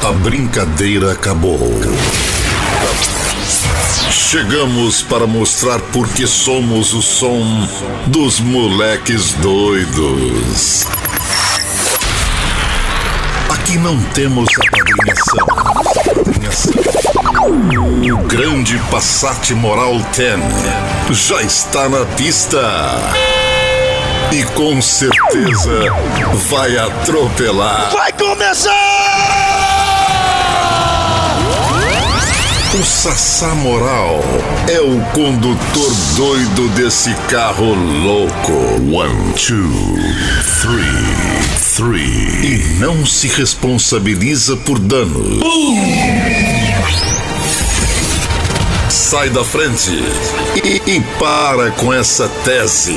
A brincadeira acabou. Chegamos para mostrar porque somos o som dos moleques doidos. Aqui não temos apadrinhação. O grande Passat Moral 10 já está na pista. E com certeza vai atropelar. Vai começar! O Sassá Moral é o condutor doido desse carro louco. 1, 2, 3. E não se responsabiliza por danos. Sai da frente e para com essa tese.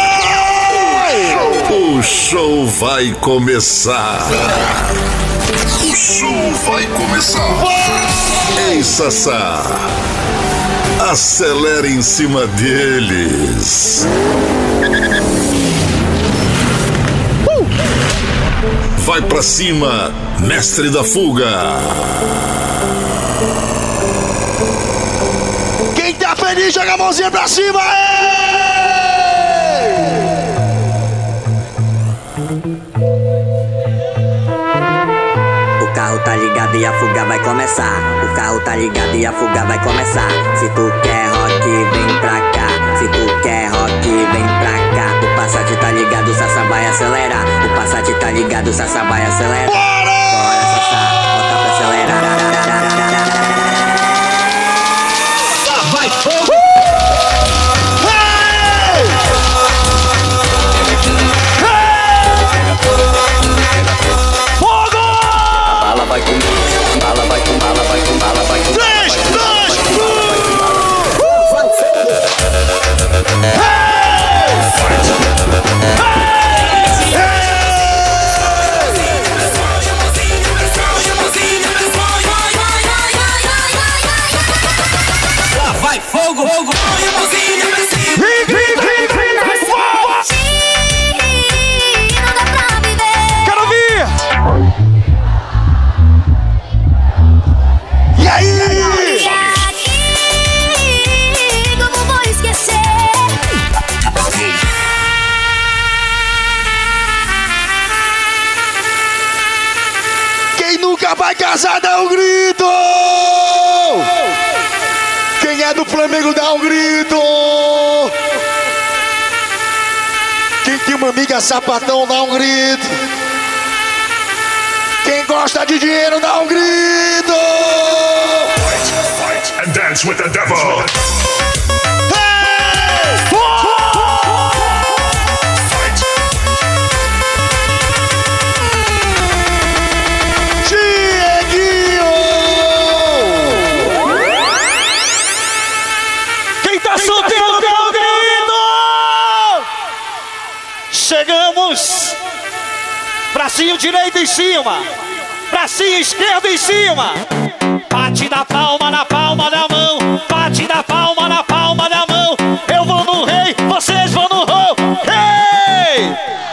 O show vai começar. O show vai começar. Ei, Sassá, acelera em cima deles. Vai pra cima, mestre da fuga. Quem tá feliz, joga a mãozinha pra cima. O carro tá ligado e a fuga vai começar. O carro tá ligado e a fuga vai começar. Se tu quer rock, vem pra cá. Se tu quer rock, vem pra cá. O Passat tá ligado, o Sassá vai acelerar. O Passat tá ligado, o Sassá vai acelerar. Bora, Sassá, bota pra acelerar. Vai, Vai com bala, vai com bala, vai com bala, vai com bala. 3, 2, 1. Lá vai fogo, fogo. Quero ouvir. E aí? Como vou esquecer? Quem nunca vai casar dá um grito! Quem é do Flamengo dá um grito! Quem tem uma amiga sapatão dá um grito! Quem gosta de dinheiro dá um grito! Fight and dance with the devil. Dieguinho! Quem tá solteiro dá um grito! Chegamos! Bracinho direito em cima! Bracinho esquerdo em cima! Bate da palma na palma da mão! Bate da palma na palma da mão! Eu vou no rei, vocês vão no roll! Hey!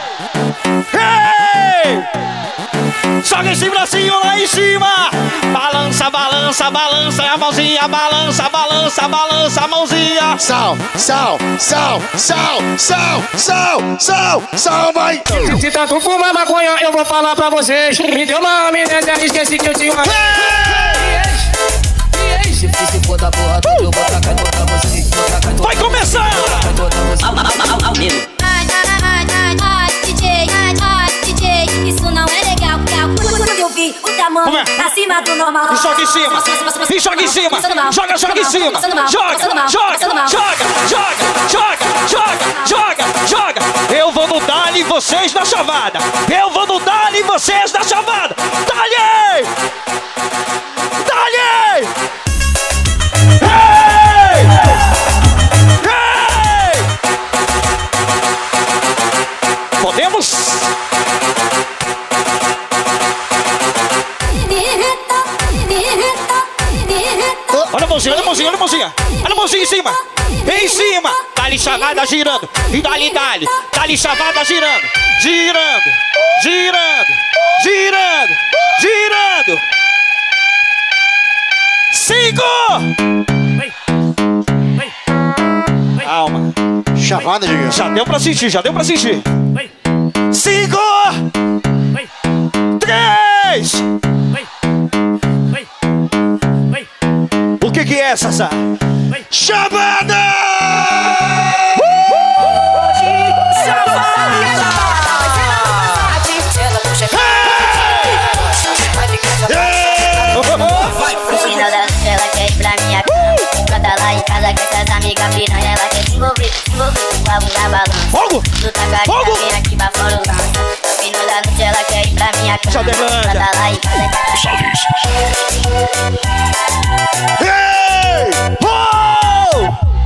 Hey! Joga esse bracinho lá em cima! Balança, balança, balança a mãozinha! Balança, balança, balança a mãozinha! Sal, sal, sal, sal, sal, sal, sal, sal, vai! Se tanto fumar maconha, eu vou falar pra vocês. Me deu uma amnésia, esqueci que eu tinha uma... Se for da porra, eu vou tacar em toda você. Vai começar! DJ, isso não é legal. Quando eu vi o tamanho acima do normal. E joga em cima! E joga em cima! Joga, joga em cima! Joga, joga, joga, joga, joga, joga, joga, joga! Eu vou no dali, vocês na chavada! Eu vou no dali, vocês na chavada! Dali! Dali! Hey! Hey! Podemos? Olha a mãozinha, olha a mãozinha, olha a mãozinha. Olha a mãozinha em cima. Em cima. Dali chavada girando. E dali, dali. Dali chavada girando. Girando. Girando. Girando. Girando. Calma. Chavada, Diego. Já deu pra sentir, já deu pra sentir. 5, 3. O que é, Sassá? Chavada! Final da noite ela quer ir pra minha cama. Enquanto ela em casa com essas amigas piranha, ela quer se envolver com a bunda balança. Fogo! Luta com a cara, vem aqui pra fora o lança. No final da noite ela quer ir pra minha cama. Enquanto ela em casa com essas Ei! Oh!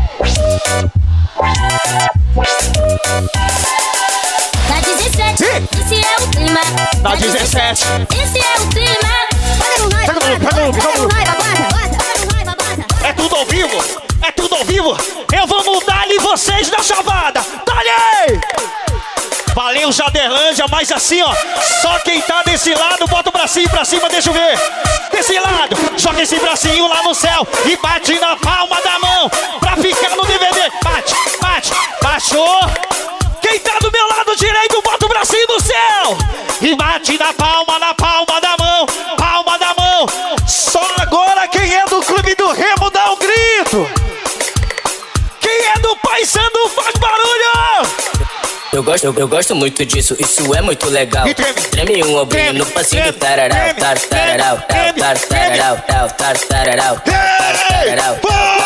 Na 17, esse é o clima. Na 17. Esse é o clima. Pega no raiva, é tudo ao vivo, é tudo ao vivo. Eu vou mudar ali vocês na chavada. Dali! Valeu, Jaderlândia, mas assim, ó. Só quem tá desse lado, bota o bracinho pra cima, deixa eu ver. Desse lado, joga esse bracinho lá no céu e bate na palma da mão pra ficar no DVD. Bate, bate, baixou. Quem tá do meu lado direito, bota o bracinho no céu e bate na palma da mão, palma da mão. Só agora quem é do Clube do Remo dá um grito. Quem é do Paysandu faz barulho. Eu gosto muito disso, isso é muito legal. Treme um ombrinho no passinho do tararau, tararau, tararau, tararau, tararau.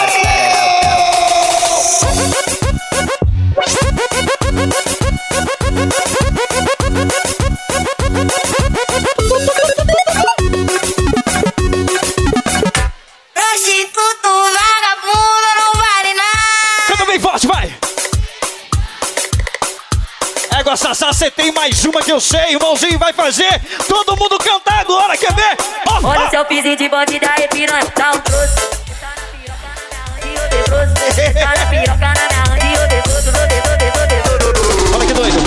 Prostituto, vagabundo, não vale nada. Canta bem forte, vai. Égua Sassá, você tem mais uma que eu sei, irmãozinho vai fazer todo mundo cantar agora, quer ver? Olha o seu pizinho de bandido aí, piranha, dá um troço. Tá na piroca na minha hand e eu desoto, Olha que doido.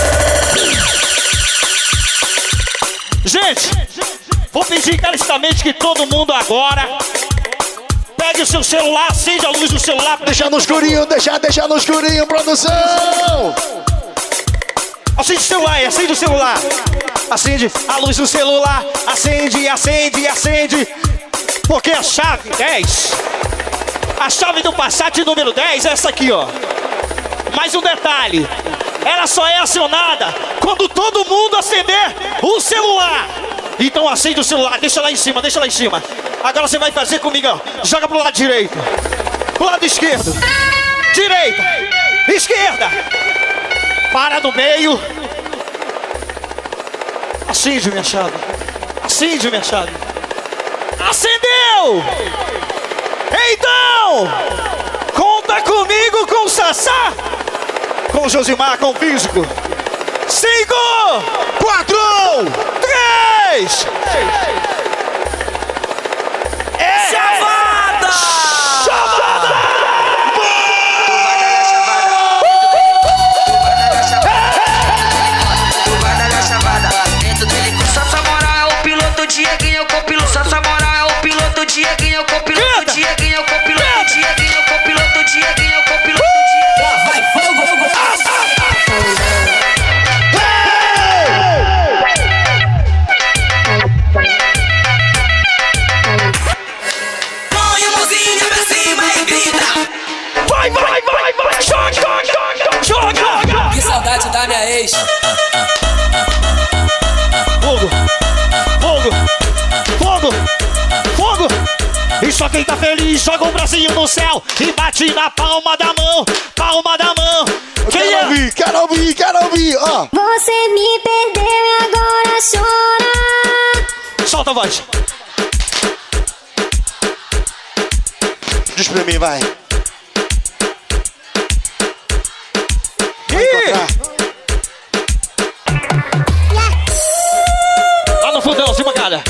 Gente, vou pedir encarecidamente que todo mundo agora pegue o seu celular, acende a luz do celular. Deixa no escurinho, deixa no escurinho, produção! Acende o celular, acende o celular. Acende a luz do celular. Acende, acende, acende. Porque a chave 10, a chave do Passat número 10 é essa aqui, ó. Mais um detalhe, ela só é acionada quando todo mundo acender o celular. Então acende o celular, deixa lá em cima, deixa lá em cima. Agora você vai fazer comigo, ó. Joga pro lado direito, pro lado esquerdo, direita, esquerda. Para no meio. Acende, minha chave. Acende, minha chave. Acendeu! Então, conta comigo com o Sassá, com o Josimar, com o Físico. 5, 4, 3. Chavada! Chavada! Dieguinho é o copiloto, Sassá Moral é o piloto, Dieguinho é o copiloto, Dieguinho é o copiloto, Dieguinho é o copiloto, Dieguinho é o copiloto, Dieguinho. Vai, fogo, põe a mãozinha pra cima e grita. Vai, joga! Que saudade da minha ex. Fogo! E só quem tá feliz joga o bracinho no céu e bate na palma da mão, Quem é? Quero ouvir, ó. Você me perdeu e agora chora. Solta a voz. Diz pra mim, vai. Lá no fundão, se bancada.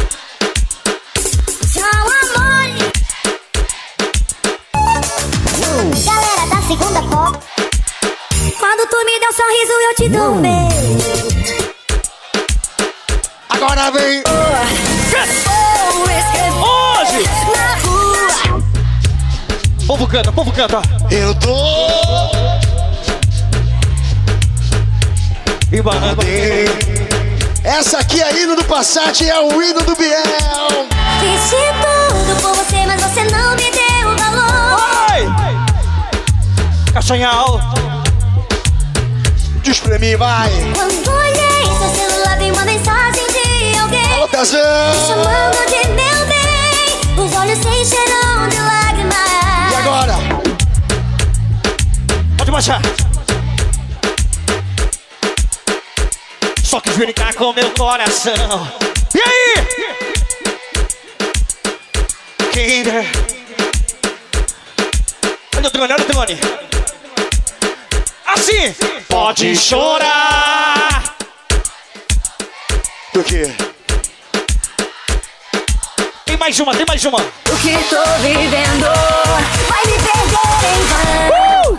Galera da segunda pop. Quando tu me deu um sorriso, eu te dou um beijo. Agora vem. Hoje, na rua, o povo canta. Eu tô... E banana. Essa aqui é hino do Passat, é o hino do Biel. Fiz de tudo por você, mas você não me deu valor. Oi! Castanhal. Diz pra mim, vai. Quando olhei seu celular, vi uma mensagem de alguém. Alô, Pezão. Me chamando de meu bem. Os olhos se encheram de lágrimas. E agora? Pode baixar. Só quis brincar com meu coração. E aí? Quem é? Olha o drone, olha o drone. Assim. Pode chorar. Do quê? Tem mais uma, tem mais uma. O que tô vivendo vai me perder em vão.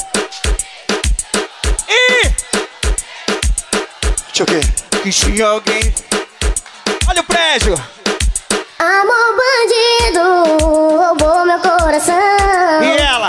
E Deixa o quê? que se alguém... Olha o prédio. Amor bandido roubou meu coração. E ela?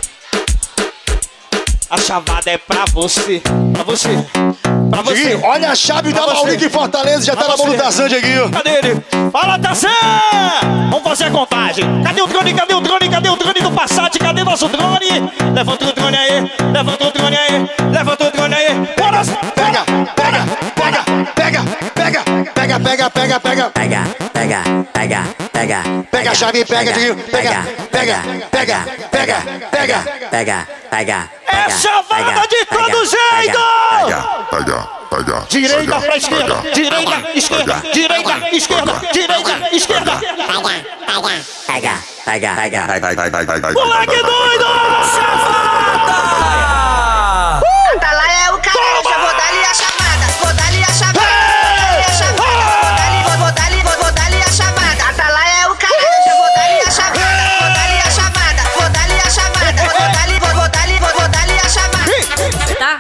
A chavada é pra você. Pra você. Pra você. Diguinho, olha a chave Pra da você. Mauric em Fortaleza, já Pra tá na mão do você. Tarzan, Diguinho. Cadê ele? Fala, Tarzan! Vamos fazer a contagem. Cadê o drone? Cadê o drone? Cadê o drone do Passat? Cadê nosso drone? Levanta o drone aí. Levanta o drone aí. Levanta o drone aí. Bora! Pega, pega, pega, pega, pega, pega, pega, pega, pega. Pega, pega, pega, pega. Pega a chave, pega, Diguinho. Pega, pega, pega, pega, pega. Pega, pega. É chavada de todo jeito! Pega. Direita pra esquerda. Direita, esquerda. Direita, esquerda. Direita, esquerda. Pega, pega, pega. Moleque doido! Atalaia é o cara, já vou dar-lhe a chamada. Vou dar-lhe a chamada. Vou dar-lhe a chamada. Atalaia é o cara, já vou dar-lhe a chamada. Vou dar-lhe a chamada. Vou dar-lhe a chamada. Vou dar-lhe a chamada. Tá?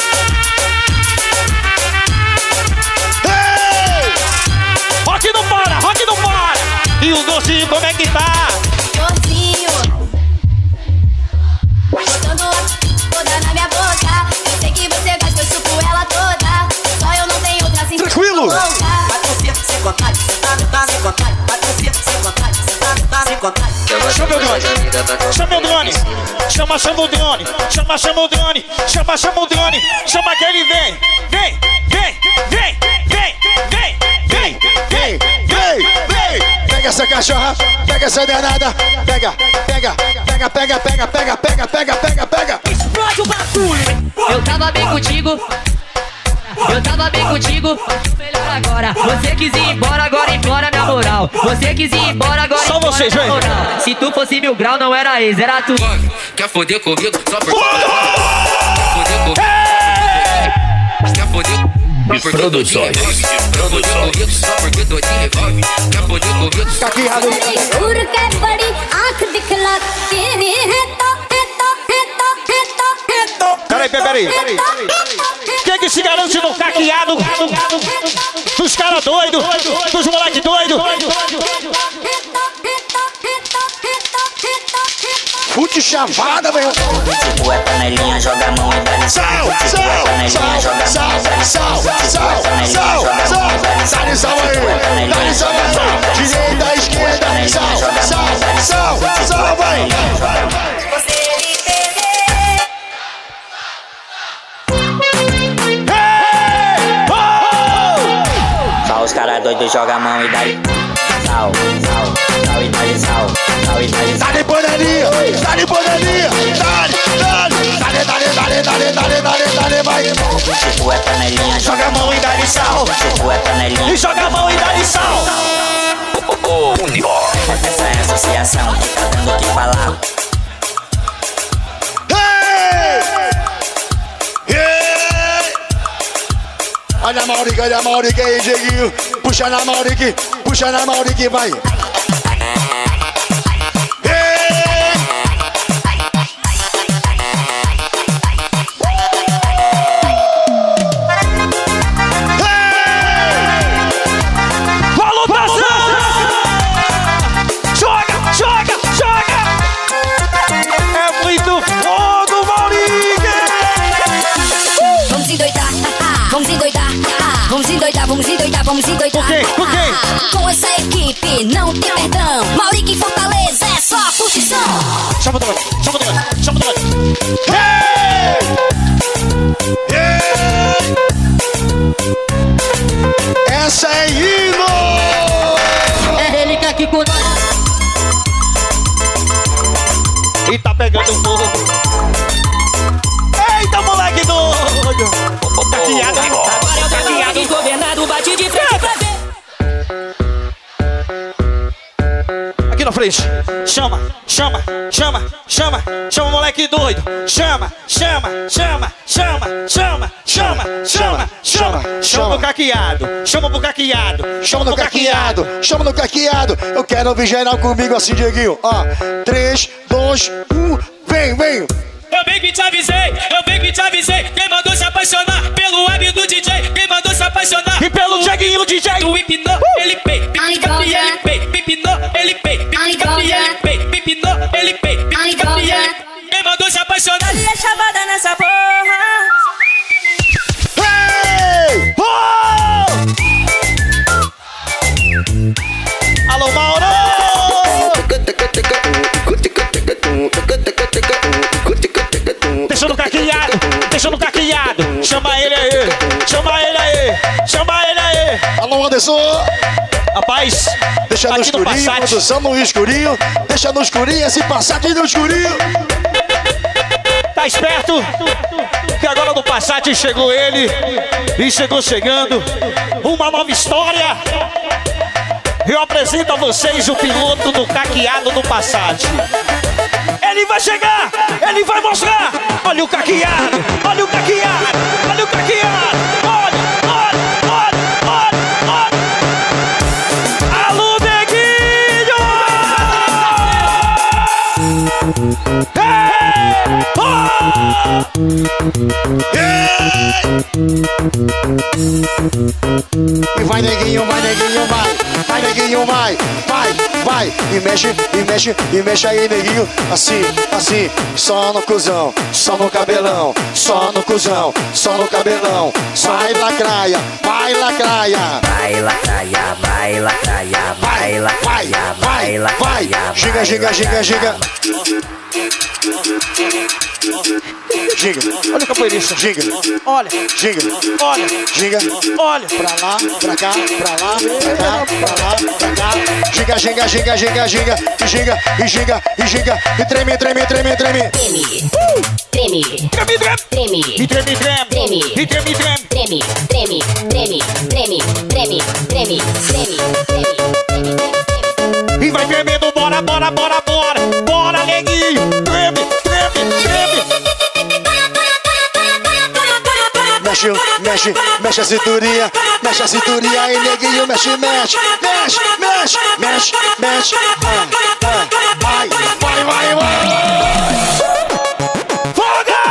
Rock não para, rock não para! E o docinho, como é que tá? Docinho, botando a toda na minha boca. Eu sei que você gosta, eu chupo ela toda. Só eu não tenho outra assim. Tranquilo. Chama o drone, chama o drone, chama o drone, chama o drone, chama o drone, chama que ele vem, vem, vem, vem, vem, vem, vem, vem, Vem, vem. Pega essa cachorra, pega essa danada. Pega, pega, pega, pega, pega, pega, pega, pega, pega, pega. explode o bagulho. Eu tava bem contigo. Eu tava bem contigo, melhor agora. Você quis ir embora, agora implora minha moral. Você quis ir embora, agora Só implora vocês, minha vem. moral. Se tu fosse 1000 graus, não era ex, era tu. Quer foder comigo só porque Quer foder Produções. só porque tô de revólver. Quer foder comigo Tá aqui errado. दूर के बड़ी आंख दिखला तेरी है तो Peraí. Quem que se garante no caqueado dos caras doidos, dos moleque doidos? Fute chavada, meu. Tipo é panelinha, joga a mão e dá lição. Sal, sal, sal, sal, sal, sal, sal, sal. Dá lição aí, dá lição aí. Direita, esquerda, sal, sal, sal, sal, vai. Só os caras doidos jogam a mão e dá sal, sal, sal e dá sal, sal e dá sal. Dá-lhe panelinha, dá-lhe panelinha. Dá-lhe, vai. Tipo é panelinha, Joga a mão e dá-lhe sal. tipo é panelinha. E joga a mão e dá-lhe sal. Essa é a associação que tá dando o que falar. Olha a Mauric aí, Dieguinho. Puxa na Mauric, vai. Falou, Tarzan! Joga! É vamos endoidar, vamos endoidar, vamos endoidar. Por quê? Com essa equipe não tem perdão. Maurique em Fortaleza é só curtição. Chama o demônio, chama o demônio, chama o demônio. Essa é hino! É ele que aqui com nós. E tá pegando fogo. Eita, moleque doido! Caqueado, Agora é o caqueado governado, bate de frente pra ver. aqui na frente. Chama, chama, chama, chama, chama o moleque doido. Chama, chama, chama, chama, chama, chama, chama, chama, chama o caqueado. Chama o caqueado. Chama no caqueado, chama no caqueado. Eu quero ouvir geral comigo assim, Dieguinho. Ó, 3, 2, 1, vem, vem. Eu bem que te avisei, quem mandou se apaixonar pelo web do DJ, quem mandou se apaixonar e pelo Dieguinho DJ. Tu empinou, ele pei, pipinou, ele pei, pipinou, ele pei, pipinou, ele pei, pipinou, ele pei, pipinou, ele quem mandou se apaixonar? E é chamada nessa porra. Hey! Alô, Mauro! Deixa no caqueado, chama ele aí, chama ele aí, chama ele aí. Alô, Anderson. Rapaz, deixa no escurinho, produção no escurinho. Deixa no escurinho, esse Passat no escurinho. Tá esperto? Que agora no Passat chegou ele. E chegou chegando uma nova história. Eu apresento a vocês o piloto do caqueado do Passat. Ele vai chegar, ele vai mostrar. Olha o caqueado, olha o caqueado, olha o caqueado. Olha, olha, olha, olha, olha. Alô, Neguinho! E vai, Neguinho, vai, Neguinho, vai. Vai, Neguinho, vai, vai, vai. E mexe aí, Neguinho. Assim, assim, só no cuzão, só no cabelão, só no cuzão, só no cabelão. Vai, lacraia, vai, lacraia. Vai, lacraia, vai, lacraia, vai, lacraia, vai, lacraia. Giga, giga, giga, giga. Giga, olha o capoeirista. Giga, olha, giga, olha, giga, olha. Pra lá, pra cá, pra lá, pra cá, pra lá, pra cá. Giga, giga, giga, giga, giga. E giga, e giga, e giga. E treme, treme, treme, treme. Treme, treme, Treme, treme. treme, E treme, treme. treme, E treme, treme. treme, treme, treme, treme, treme, treme, treme, treme. E vai tremendo, bora, bora, bora, bora. Bora, Neguinho. Treme, treme, treme. Mexe, mexe, mexe a cinturinha. Mexe a cinturinha aí, Neguinho. Mexe, mexe, mexe, mexe, mexe, mexe. Vai, vai, vai, vai. Foga!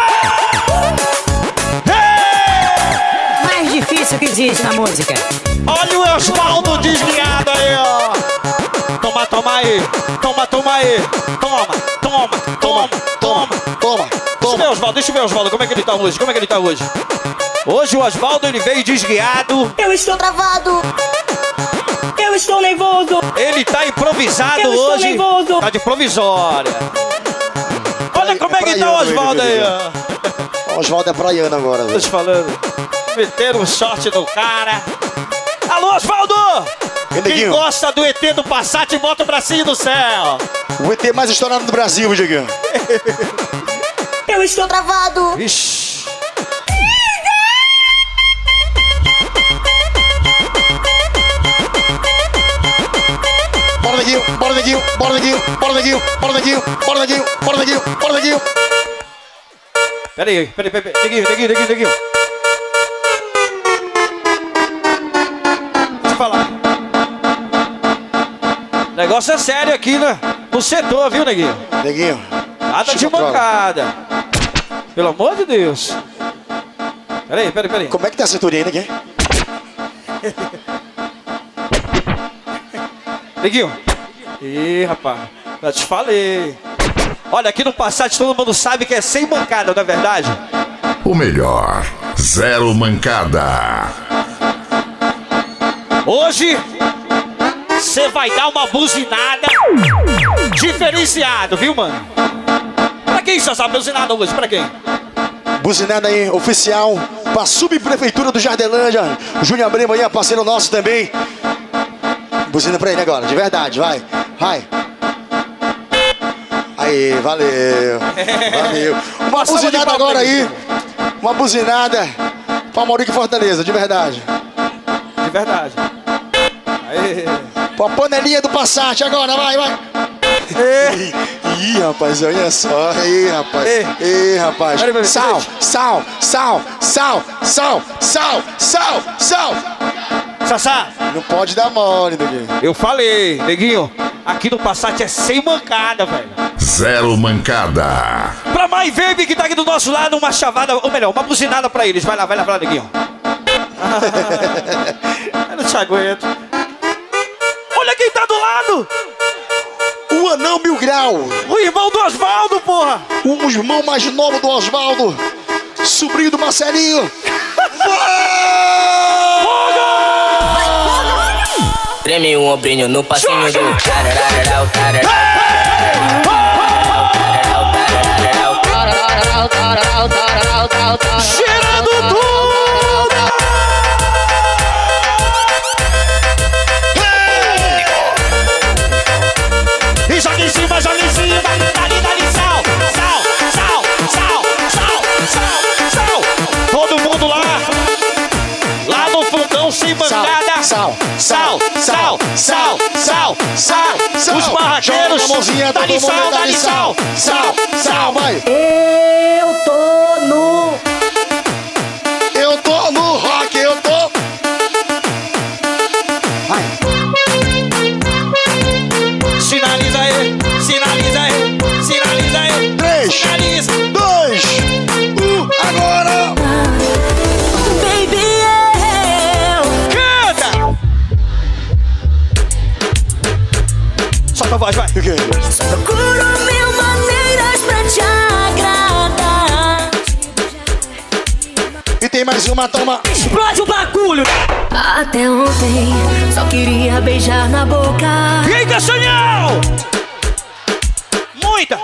Mais difícil que existe na música. Olha o Osvaldo desviado aí, ó. Toma, toma aí. Toma, toma aí. Toma, toma, toma, toma. Toma, Deixa eu ver, Osvaldo, como é que ele tá hoje? Como é que ele tá hoje? Hoje o Osvaldo, ele veio desguiado. Eu estou travado. Eu estou nervoso. Ele tá improvisado Eu estou hoje. nervoso. Tá de provisória. Olha como é que tá o Osvaldo aí, ó. O Osvaldo é praiano agora. Tô te falando. Meteram um short no cara. Alô, Osvaldo! Quem gosta do ET do Passat, bota o bracinho no céu. O ET mais estourado do Brasil, Dieguinho. Eu estou travado. Ixi. Bora, Neguinho, bora, Neguinho, bora, Neguinho, bora, Neguinho, bora, Neguinho, bora, Neguinho, bora, Neguinho, bora, Neguinho. Peraí. Neguinho. Deixa eu falar. O negócio é sério aqui, né? No setor, viu, Neguinho? Neguinho. Nada de mancada. Pelo amor de Deus. Peraí. Como é que tá a cinturinha, Neguinho? Neguinho. Ih, rapaz. Já te falei. Olha, aqui no Passat todo mundo sabe que é sem mancada, não é verdade? O melhor, zero mancada. Hoje você vai dar uma buzinada diferenciada, viu, mano? Pra quem só sabe buzinada hoje? Pra quem? Buzinada aí, oficial, pra subprefeitura do Jardelândia. Júnior Brimo aí, parceiro nosso também. Buzina pra ele agora, de verdade, vai. Vai. Aí, valeu. Valeu. Uma buzinada agora aí. Uma buzinada pra Maurique Fortaleza, de verdade. De verdade. Aí. Pra panelinha do Passat agora, vai, vai. Ih, rapaz, olha só. Ih, rapaz. Ih, rapaz. Sal, sal, sal, sal, sal, sal, sal, sal. Sassá. Não pode dar mole, Neguinho. Eu falei, Neguinho, aqui no Passat é sem mancada, velho. Zero mancada. Pra My Baby que tá aqui do nosso lado, uma chavada, ou melhor, uma buzinada pra eles. Vai lá, Neguinho. Eu não te aguento. Olha quem tá do lado. O Anão Mil Grau. O irmão do Osvaldo, porra. O irmão mais novo do Osvaldo. Sobrinho do Marcelinho. Treme um ombrinho no passinho do cheirando tudo. E joga em cima, joga em cima. Dali, sal, sal, sal, sal, sal, sal, sal. Todo mundo lá. Lá no fundão sem mancada. Sal, sal, sal, sal, sal, sal, sal. Os barraqueiros, dali sal, sal, sal, vai. Eu tô no rock, eu tô. Vai. Sinaliza aí, sinaliza aí, sinaliza aí. 3, sinaliza. 2, 1, agora. Solta a voz, vai. O quê? Procuro mil maneiras pra te agradar. E tem mais uma, toma. Explode o bagulho. Até ontem só queria beijar na boca. Vem, Castanhal! Muita.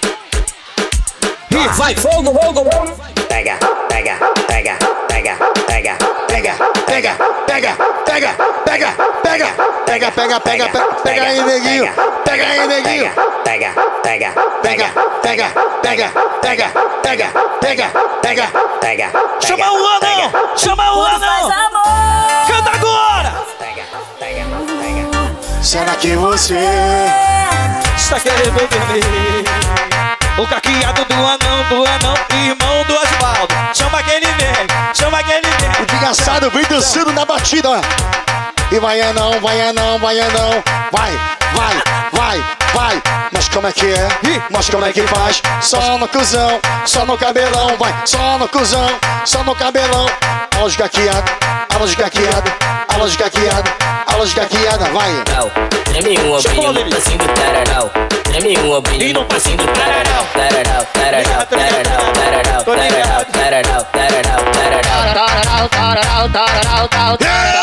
E vai, fogo, fogo. Pega, pega, pega, pega, pega, pega, pega, pega, pega, pega, pega, pega, pega, pega, pega aí, Neguinho. Pega aí, Neguinho. Pega, pega, pega, pega, pega, pega, pega, pega, pega, pega. Chama o anão! Chama o anão! Canta agora! Pega, pega, pega. Será que você está querendo beber? O caqueado do anão, irmão do Osvaldo. Chama que ele vem, chama que ele vem. O desgraçado vem dançando na batida, ó. E vai anão, vai anão, vai anão. Vai, vai, vai, vai. Mas como é que é? Mas como é que faz? Só no cuzão, só no cabelão. Vai, só no cuzão, só no cabelão. Aula de caqueado, aula de caqueado, aula de caqueado, aula de caqueada, vai. Treme um ombrinho no passinho do tararau. Treme um ombrinho no passinho do tararau. Tararau, tararau, tararau, tararau, tararau, tararau, tararau, tararau, tararau,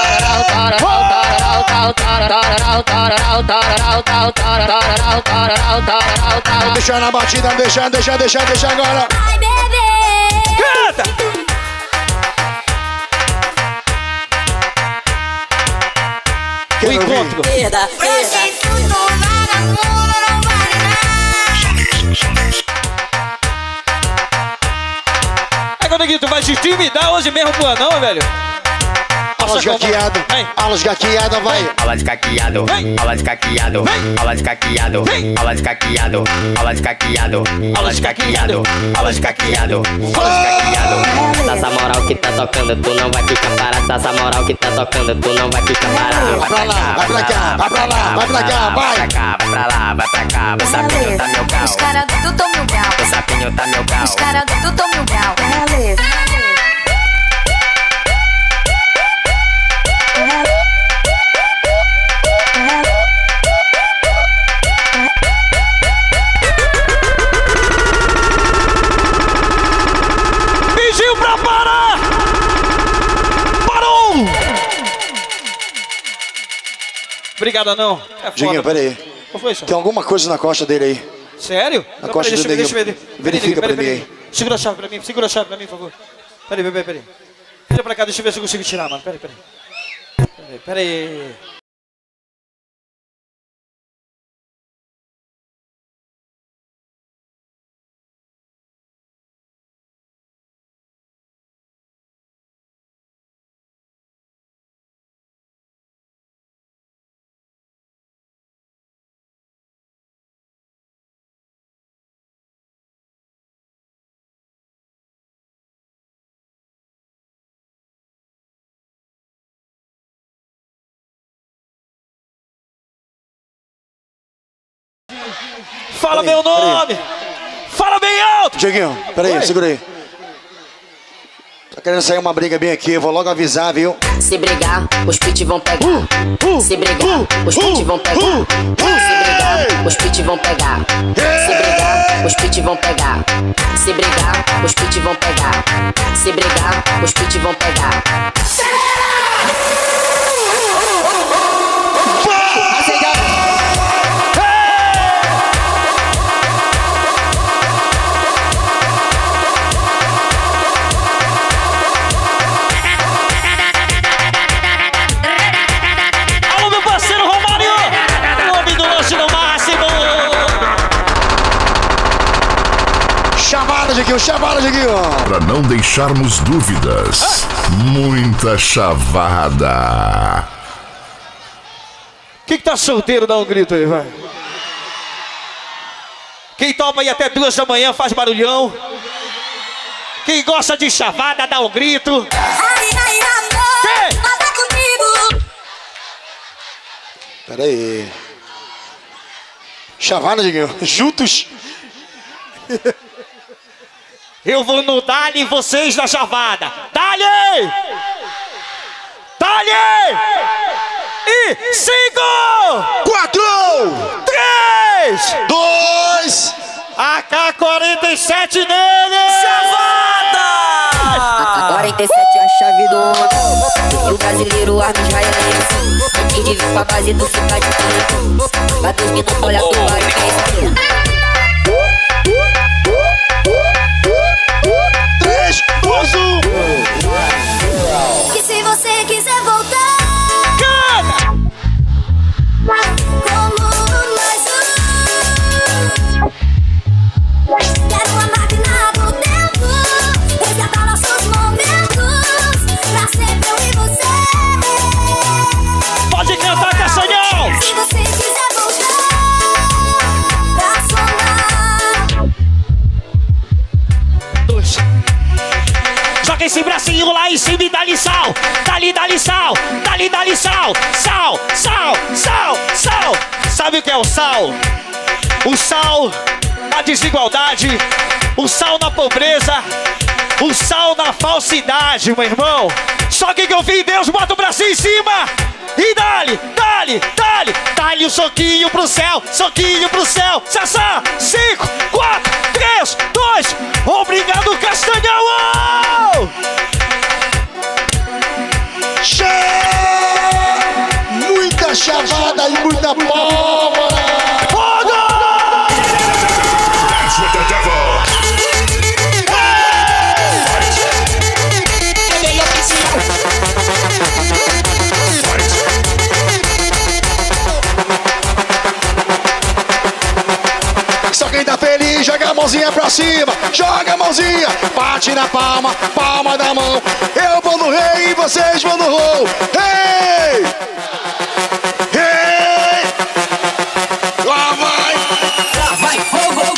tararau. Deixa na batida, deixa agora. Ai, bebê. Canta! O encontro. Perda, Agora, Neguinho, tu vai se intimidar hoje mesmo pro anão, velho? Aula de caqueado, aula de caqueada, vai. Aula de caqueado, aula de caqueado, aula de caqueado, aula de caqueado, aula de caqueado, aula de caqueado, aula de caqueado, aula de caqueado. Essa moral que tá tocando, tu não vai ficar parado. Essa moral que tá tocando, tu não vai ficar parado. Vai pra lá, vai pra cá, vai pra lá, vai pra cá, vai. Vai pra cá, vai pra lá, vai pra cá. O sapinho tá meu cal. Os caras do Tutom Mil Grau. O sapinho tá meu cal. Os caras do Tutom Mil Grau. Beleza. Pediu pra parar! Parou! Obrigado, não. É Diguinho, pera aí. Qual foi isso? Tem alguma coisa na costa dele aí. Sério? Na costa dele. Deixa eu ver. Verifica pra mim aí. Segura a chave pra mim, por favor. Peraí. Vira pra cá, deixa eu ver se eu consigo tirar, mano. Peraí. Fala meu nome! Fala bem alto! Dieguinho, peraí, segura aí. Tá querendo sair uma briga bem aqui, eu vou logo avisar, viu? Se brigar, os pit vão pegar. Se brigar, os pit vão pegar. Se brigar, os pit vão pegar. Se brigar, os pit vão pegar. Se brigar, os pit vão pegar. Se brigar, os pit vão pegar. Chavada, Dieguinho. Para não deixarmos dúvidas, muita chavada. Quem que tá solteiro, dá um grito aí, vai. Quem topa aí até 2 da manhã, faz barulhão. Quem gosta de chavada, dá um grito. Pera aí. Chavada, Dieguinho. Juntos. Eu vou no Dali, vocês na chavada. Dali! Dali! E 5, 4, 3, 2, AK-47 nele! Chavada! AK-47 é a chave do homem. E o brasileiro arma israelense. Antes de vir pra base do ficar de tempo. Pra 2 minutos, olha tu vai. 3, 2, 1. Que se você quiser voltar, canta! Como mais um. Quero uma máquina do tempo, resgatar nossos momentos, pra sempre eu e você. Pode cantar, Castanhão! Se você quiser voltar, pra somar. 2. Joga esse bracinho lá em cima e dá-lhe sal. Dá-lhe sal. Dá-lhe sal. Sal. Sabe o que é o sal? O sal na desigualdade. O sal na pobreza. O sal na falsidade, meu irmão. Só que eu vi Deus, bota o bracinho em cima. E dá-lhe um soquinho pro céu. Sassá, 5, 4, 3, 2. Obrigado, Castanhão! Muita chavada e muita pólvora. Dance with the devil. Só quem tá feliz, joga a mãozinha pra cima. Joga a mãozinha, bate na palma, palma da mão. Eu vou no rei e vocês vão no roll. Hey! Hey! Lá vai fogo!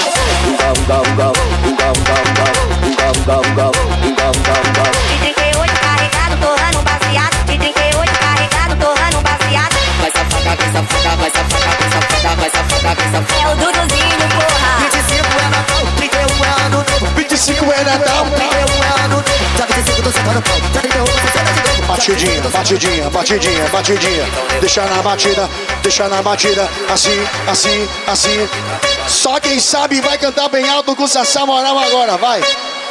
De 38 carregado, torrando baseado. De 38 carregado, torrando baseado. Vai safada, vai safada, vai safada, vai safada, vai safada, vai safada. É o Duduzinho, porra. 25 é Natal, 31 é ano novo. 25 é Natal, 31 é ano novo. Já 25 tô sentando pau, já 31 você senta de novo. Batidinha. Deixa na batida, assim. Só quem sabe vai cantar bem alto com o Sassá Moral agora, vai.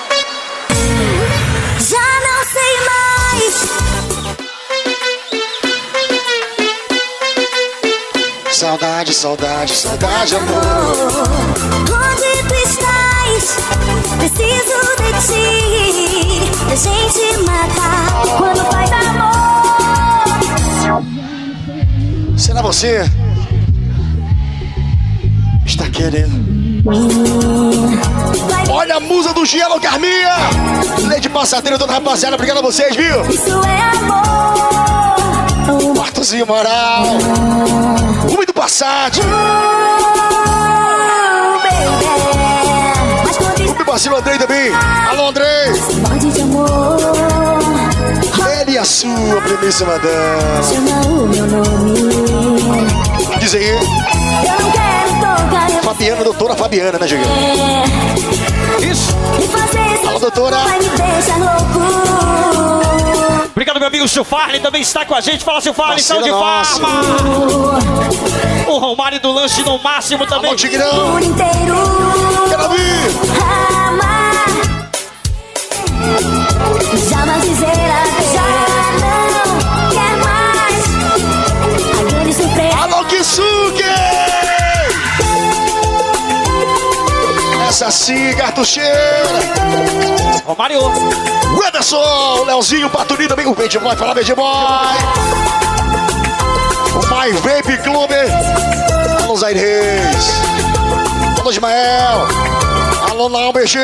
Já não sei mais. Saudade, saudade, saudade, amor. Onde tu estás? Preciso de ti. A gente mata quando faz amor. Será você? Está querendo? Olha a musa do gelo, Carminha! Leite Passadeira, toda rapaziada, obrigado a vocês, viu? Isso é amor. Martozinho Moral. Rumo do Passat. O Marcelo Andrei também. Alô, Andrei. De amor. Ele e a sua primíssima dama. Chama o meu nome. Diz aí. Eu não quero tocar. Fabiana, doutora Fabiana, né, Gigante? Isso. Alô, doutora. Vai me deixar louco. Obrigado, meu amigo Silfarne, também está com a gente. Fala, Silfarne, saúde de farma. O Romário do Lanche no máximo também. Alô, Tigrão. Quero vir. Jamais dizer adeus. Já não quer mais. A grande surpresa. Alô, Kisuke! Essa sim, cartucheira. Romário. O Ederson, o Leozinho, o Paturi também, o Beijo Boy, fala Beijo Boy. O My Vape Club. Alô, Zaire Reis. Alô, Ismael. Alô, Não, beijinho.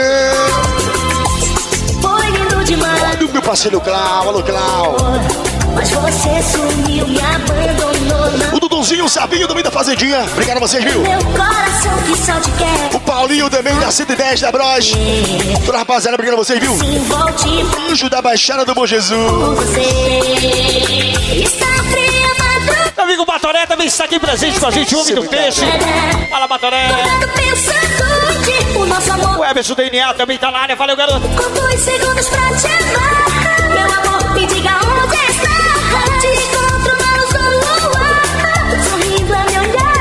Foi lindo demais. Olha o meu parceiro Clau, alô, Clau. Mas você sumiu, me abandonou. O Duduzinho, o Sabinho também da Fazendinha. Obrigado a vocês, viu? Meu coração que só te quer. O Paulinho também da 110 da Bros. Toda rapaziada, obrigado a vocês, viu? Anjo da Baixada do Bom Jesus. Está fria, madrugada. Meu amigo Batoré também está aqui presente com a gente, o homem do peixe. Fala, Batoré. O nosso amor. O Everson DNA também tá na área. Valeu, garoto. Com 2 segundos pra te amar. Meu amor, me diga onde está. Te encontro na luz do luar. Sorrindo a me olhar.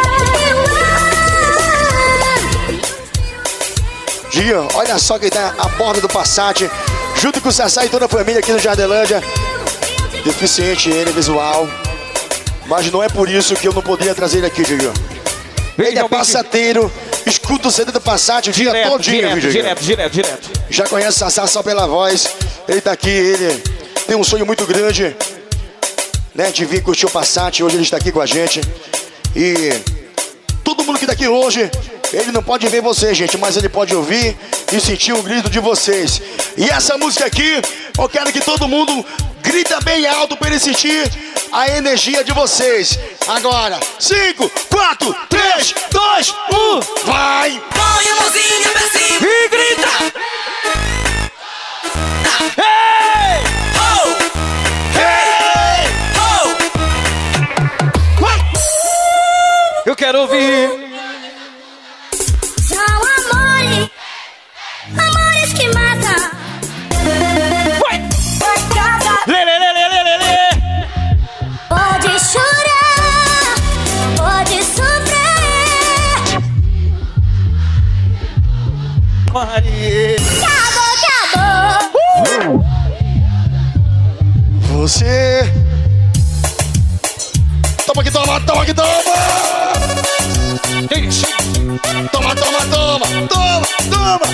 Dia, olha só quem tá a bordo do Passat. Junto com o Sassá e toda a família aqui no Jardelândia. Deficiente ele, visual. Mas não é por isso que eu não poderia trazer ele aqui, Diego. Ele é passateiro. Escuta o CD do Passat o dia todinho, viu, Diego? Direto. Já conhece o Sassá só pela voz. Ele tá aqui, ele tem um sonho muito grande, né, de vir curtir o Passat. Hoje ele está aqui com a gente. E todo mundo que tá aqui hoje, ele não pode ver vocês, gente, mas ele pode ouvir e sentir o grito de vocês. E essa música aqui, eu quero que todo mundo grita bem alto para ele sentir a energia de vocês. Agora, 5, 4, 3, 2, 1, vai! Põe a mãozinha pra cima e grita! Hey! Oh! Hey! Oh! Eu quero ouvir. São amores que matam. Pode chorar, pode sofrer. Maria. Acabou. Você. Toma que toma, toma que toma. Toma, toma, toma, toma, toma.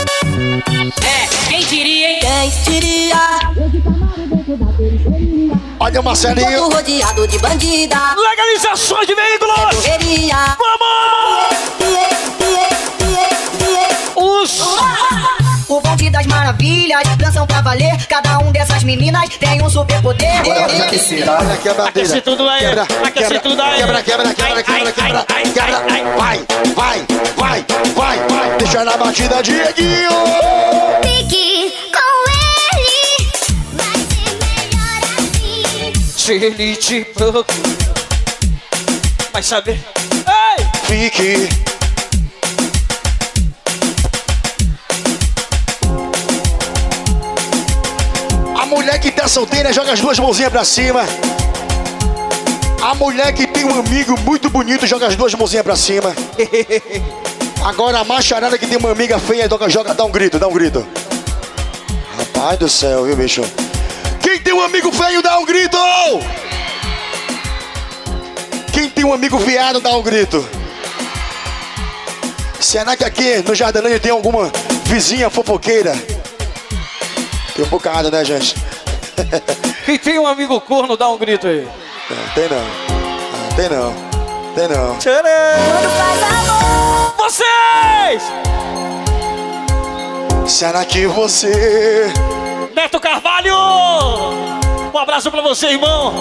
Quem diria, hein? Quem diria? Olha o Marcelinho. Todo rodeado de bandida. Legalizações de veículos. Correria. Vamos! O bonde das maravilhas, dançam pra valer. Cada um dessas meninas tem um superpoder. Olha aqui a bandeira. Aquece tudo aí. Aquece tudo aí. Quebra. Vai. Deixa na batida, Dieguinho. Fique com ele. Vai ser melhor assim. Se ele te procura, vai saber. Ei! Fique. A mulher que tá solteira joga as 2 mãozinhas pra cima. A mulher que tem um amigo muito bonito joga as 2 mãozinhas pra cima. Agora a macharada que tem uma amiga feia joga, dá um grito. Rapaz do céu, viu, bicho? Quem tem um amigo feio dá um grito! Quem tem um amigo viado, dá um grito. Será que aqui no Jardelândia tem alguma vizinha fofoqueira? Tem um bocado, né, gente? Quem tem um amigo corno, dá um grito aí. Não, tem não. Tem não. Tem não. Vocês! Será que você... Neto Carvalho! Um abraço pra você, irmão.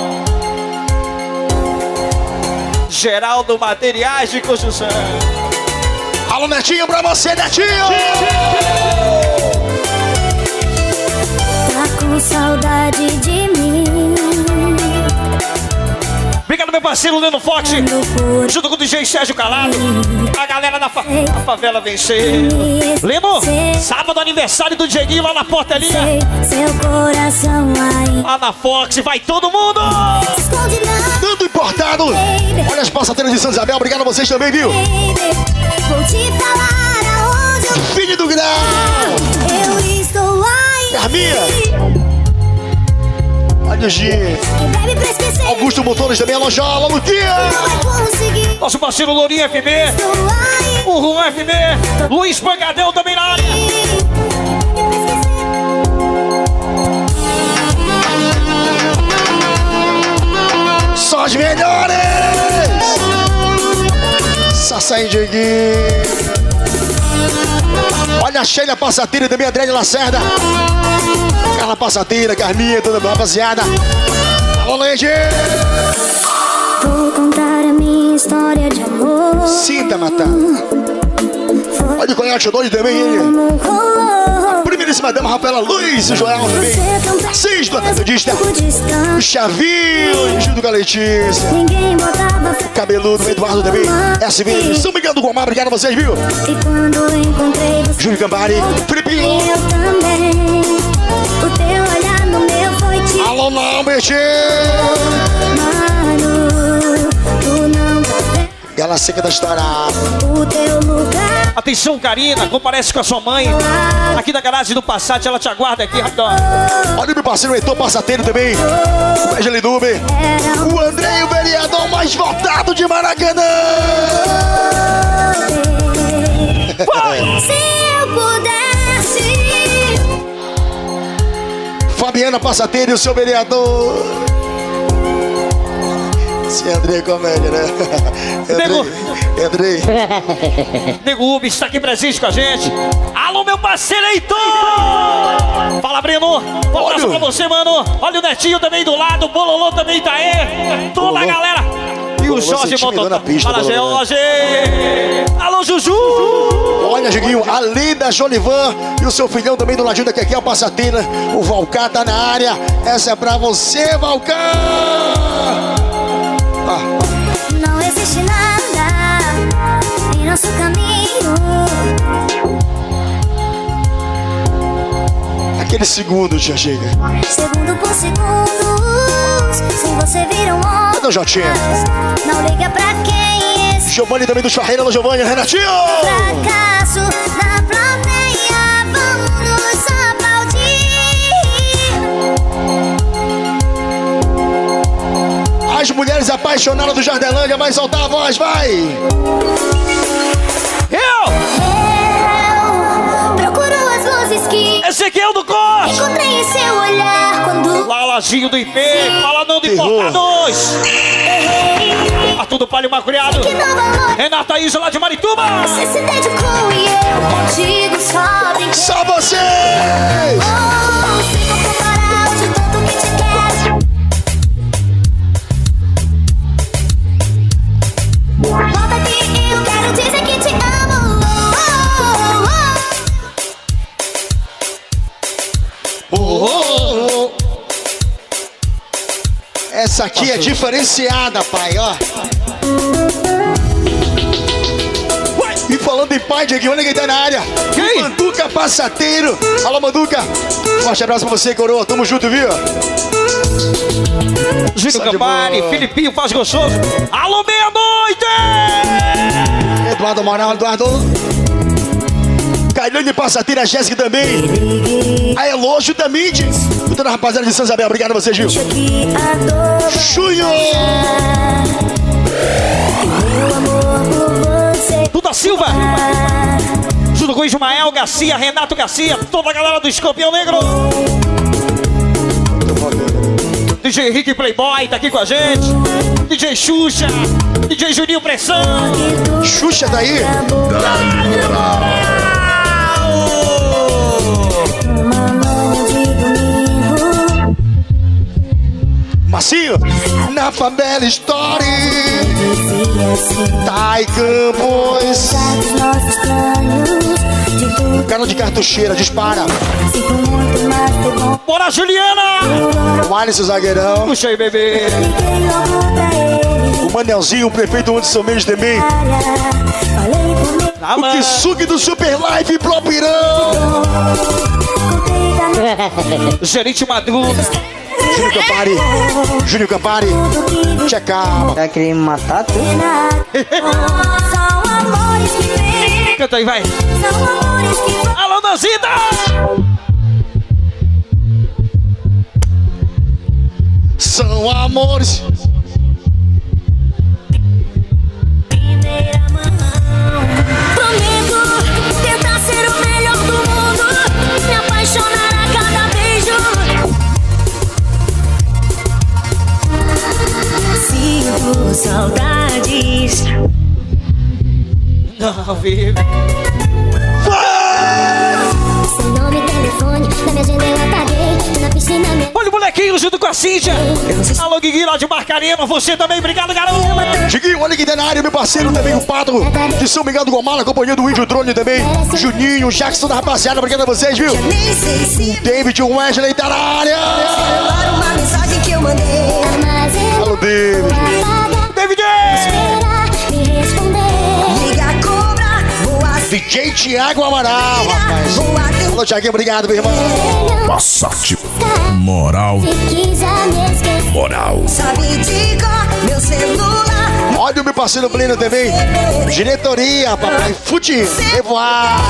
Geraldo Materiais de Construção. Alô, Netinho, pra você, Netinho! Tá com saudade de mim. Obrigado, meu parceiro Leno Fox. Junto com o DJ Sérgio Calado. A galera da favela venceu. Leno, sábado aniversário do Dieguinho lá na Portelinha. Seu coração aí. Lá na Fox, vai todo mundo! Tanto importado! Olha as passateiras de Santa Isabel, obrigado a vocês também, viu? Vou te falar aonde eu... Filho do grau! Eu estou aí. Carminha! Olha o G. Augusto Motores também, alô, alô, Luquinha! Nosso parceiro Lourinho FB. O Juan FB. Luiz Pangadão também na área. Só os melhores! Sassai Dieguinho. Olha a Sheila Passateira também, André de Lacerda. Carla Passateira, Carminha, toda a rapaziada. Alô, Leide! Vou contar a minha história de amor. Sinta, matando. Olha o Coyote doido também, ele. A primeiríssima dama, Rafaela Luiz, o Joel também. Assis, do atendista. O Chavinho, junto com a Letícia. Cabeludo, Eduardo também. SV, São Miguel do Gomar, obrigado a vocês, viu? E quando encontrei você, Júlio Gambari, Filipinho. eu também. O teu olhar no meu foi te... Alô, não, mexer. Mano, tu não tá vendo Ela seca da história. o teu lugar. Atenção, Karina, comparece com a sua mãe. Aqui da garagem do Passat, ela te aguarda aqui, rapidão. Olha o meu parceiro Heitor Passateiro também. O Wesley Dube. O André, o vereador mais votado de Maracanã. Se eu pudesse. Fabiana Passateiro e o seu vereador. Esse André é comédia, né? Andrei. Nego Ubi está aqui presente com a gente. Alô, meu parceiro Heitor! Fala, Breno. Um abraço pra você, mano. Olha o Netinho também do lado. O Bololô também tá aí. Toda a galera. E o Jorge Montotão. Fala, Jorge. Alô, Juju. Olha, Giguinho, a Linda Jolivan e o seu filhão também do ladinho da Keké, o Passatina. O Valcar tá na área. Essa é pra você, Valcar. Não existe nada em nosso caminho. Aquele segundo já chega. Segundo por segundo, sem você vira um homem. Cadê o Jotinha? Não liga pra quem esse Giovanni também dos Farreira, alô, Giovanni, Renatinho. fracasso da plateia. Vamos nos aplaudir. As mulheres apaixonadas do Jardelândia, vai soltar a voz, vai! Eu procuro as luzes que Ezequiel do Corte. encontrei em seu olhar quando Lalazinho do IP. Fala não de importados. Arthur do Palio Macuriado. Renata Isa lá de Marituba. Você se dedicou e eu contigo só brinquei. Só vocês! Oh, se for comparar de tanto que te quero. Volta aqui, eu quero dizer que te amo. Essa aqui é diferenciada, pai, ó. E falando em pai, Dieguinho, olha quem tá na área. Quem? Manduca Passateiro. Alô, Manduca. Forte abraço pra você, coroa. Tamo junto, viu? Júlio Gambari, Filipinho faz gostoso. Alô, meia-noite! Eduardo Moral, Eduardo. Cailane Passateira, Jéssica também. A Elogio também, toda a rapaziada de Santa Isabel. Obrigado a vocês, viu? Chunho! Silva. Junto com Ismael Garcia, Renato Garcia, toda a galera do Escorpião Negro. DJ Henrique Playboy tá aqui com a gente. DJ Xuxa, DJ Juninho Pressão. Xuxa daí? Macio, na Família Story. Thay Campos. Cara de cartucheira, dispara. Bora, Juliana! O Alisson Zagueirão. Puxa aí, bebê. O Manelzinho, o prefeito onde São Mendes também. O Kisuke do Super Live pro Pirão. Gerente Madruga. Júnior Campari. Tia calma. Vai querer me matar, tu? Canta aí, vai. Alô, Danzida! São amores. Prometo tentar ser o melhor do mundo, me apaixonar a cada beijo. Sinto saudades. Não, vive. Seu nome, telefone, na minha agenda eu apaguei. Na piscina minha... Olha o molequinho junto com a Cíntia. Alô, Guigui lá de Marcarema, você também, obrigado, garoto. Diguinho, olha aqui na área, meu parceiro também, o Pato de São Miguel do Gomala, companhia do Índio Drone também. Juninho, Jackson da rapaziada, obrigado a vocês, viu? David, o Wesley tá na área. Uma mensagem que eu mandei. Alô, David. David! DJ Thiago Amaral, rapaz. Alô, Thiaguinho, obrigado, meu irmão. Passat Moral. Moral. Sabe de cor, meu celular. Olha o meu parceiro Pleno também. Diretoria, papai. Fute, revoar.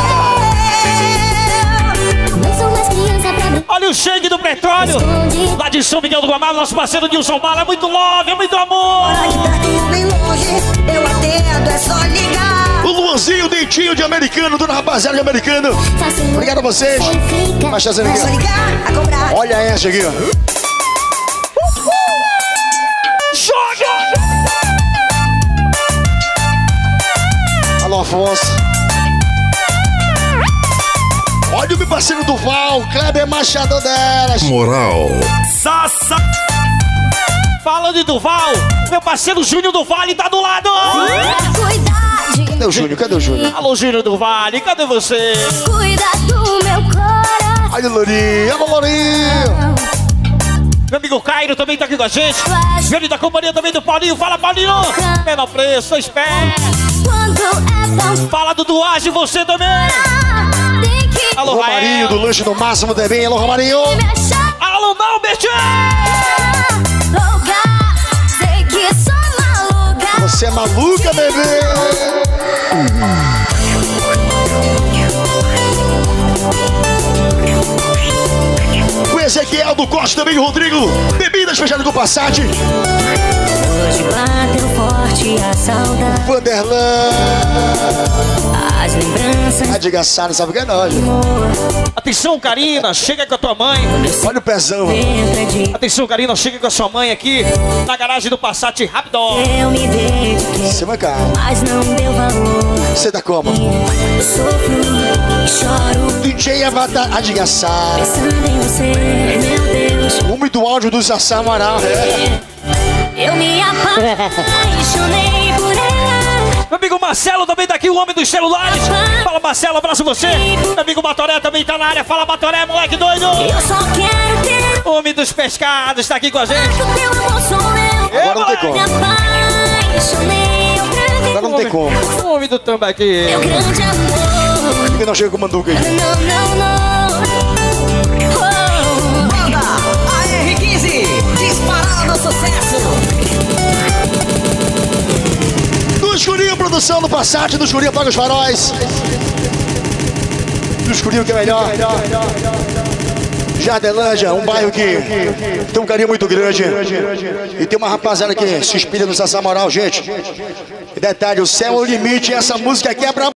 Olha o Shang do Petróleo. Lá de São Miguel do Guamá, nosso parceiro Nilson Bala. É muito love, é muito amor. Bem longe, eu atendo, é só ligar. O Luanzinho, o dentinho de americano, dona rapaziada de americano. Obrigado a vocês. Vai fazendo aqui. Olha essa aqui, ó. Joga! Alô, Afonso. Olha o meu parceiro Duval, Kleber Machado delas. Moral. Sassa. Fala de Duval, meu parceiro Júnior do Vale tá do lado. Cadê o Júnior? Cadê o Júnior? Alô, Júnior do Vale, cadê você? Cuida do meu coração. Olha o Lourinho, alô, Lourinho. Meu amigo Cairo também tá aqui com a gente. Ele da companhia também do Paulinho. Fala, Paulinho. Menor preço, espera. Fala do Duage, você também. Alô, Romarinho, do Lanche do Máximo também. Alô, Romarinho. Alô, Malbert. Você é maluca, bebê. O Ezequiel do Costa também, o Rodrigo. Bebidas fechadas com Passat. Hoje bateu forte a saudade. Vanderlan. As lembranças. Adigaçado, sabe o que é nós? Atenção, Karina, chega com a tua mãe. Olha o pezão. Atenção, Karina, chega com a sua mãe aqui na garagem do Passat rápido. Eu me dediquei. Você vai cá. Mas não deu valor. Você tá como? Eu sofro e choro. DJ Avatar Adigaçado. Pensando em você, meu Deus. Uma do áudio do Sassá Amaral. Eu me apaixonei por ela. Meu amigo Marcelo também tá aqui, o homem dos celulares. Fala, Marcelo, abraço você. Meu amigo Batoré também tá na área. Fala, Batoré, moleque doido. Eu só quero ter. O homem dos pescados tá aqui com a gente. Teu amor sou eu. Agora não tem como. Me apaixonei. Agora não tem como. O homem do tambaqui. Meu grande amor. Por que não chega com o Manduca aí? Não, não, não. Banda AR15, disparado sucesso. Do Escurinho, produção do Passat, do Escurinho, apaga os faróis. Do Escurinho que é melhor. Jardelândia, um bairro que tem um carinho muito grande. E tem uma rapaziada que se inspira no Sassá Moral, gente. E detalhe, o céu é o limite. Essa música aqui é pra...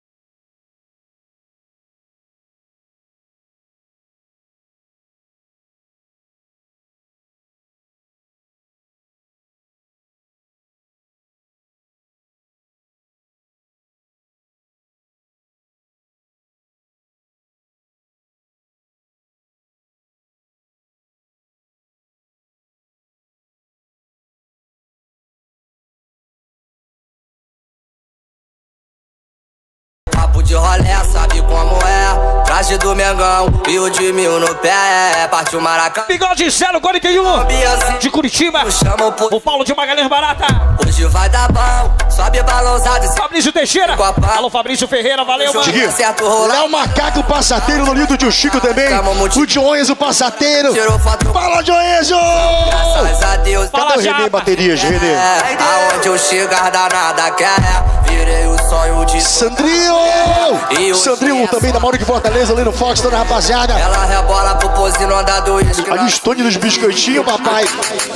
De rolé, sabe como é? Traje do Mengão e o de 1000 no pé. Partiu Maracanã. Bigode 041 de Curitiba. O Paulo de Magalhães Barata. Hoje vai dar bom, sobe balançado. Fabrício Teixeira. Alô, Fabrício Ferreira, valeu, mano. Léo Macaco, o passateiro no lindo tio Chico também. O Dionis, o passateiro. Fala, Dionis! Graças a Deus. Cadê o Renê Baterias, Renê? Aonde eu chegar, danada quer. Virei o sonho de Sandrinho! Sandrinho também da Mauro de Fortaleza, ali no Fox, toda a rapaziada. Ela rebola pro pose no andar do uísque. Ali o Stone dos biscoitinhos, papai.